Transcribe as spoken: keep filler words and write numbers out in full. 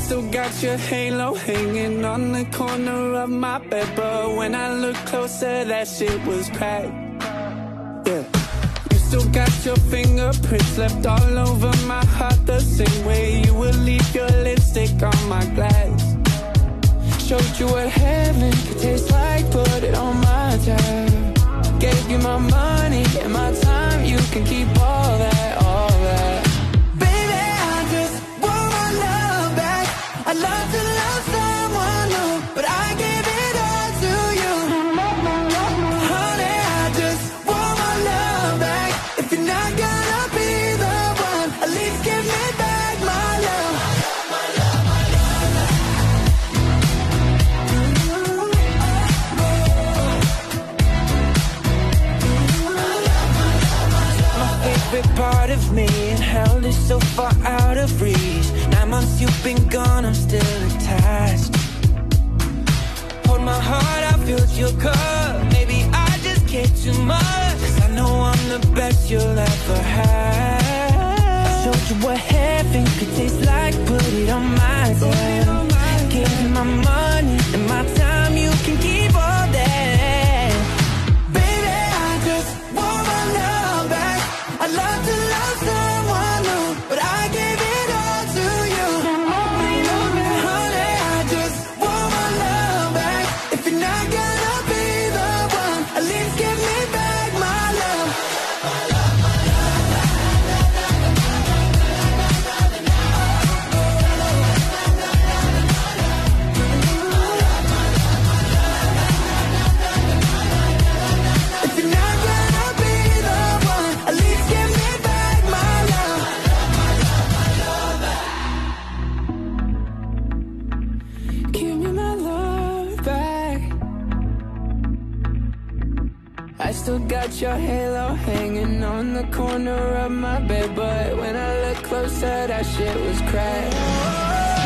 still got your halo hanging on the corner of my bed, but when I look closer, that shit was cracked. Yeah. You still got your fingerprints left all over my heart, the same way you would leave your lipstick on my glass. Showed you what heaven could taste like, put it on my tab. Gave you my money and my time, you can keep all that, all that. Baby, I just want my love back. I'd love to love someone new, but I gave it all to you. Honey, I just want my love back. If you're not gonna be the one, at least give me back my love. My love, my love, my love. My favorite part of me, and hell is so far out of reach. Nine months you've been gone, I'm still attached. Hold my heart, I filled your cup. Maybe I just care too much, 'cause I know I'm the best you'll ever have. I showed you what heaven could taste like, put it on my tab. Gave you my money and my time, you can keep all that. Baby, I just want my love back. I'd love to love someone new, but I gave it all to you. Honey, I just want my love back. If you're not gonna be the one, at least give me back my love. My love, my love, my If you're not gonna be the one, at least give me back my love. Give me my love back. I still got your halo hanging on the corner of my bed, but when I look closer, that shit was cracked.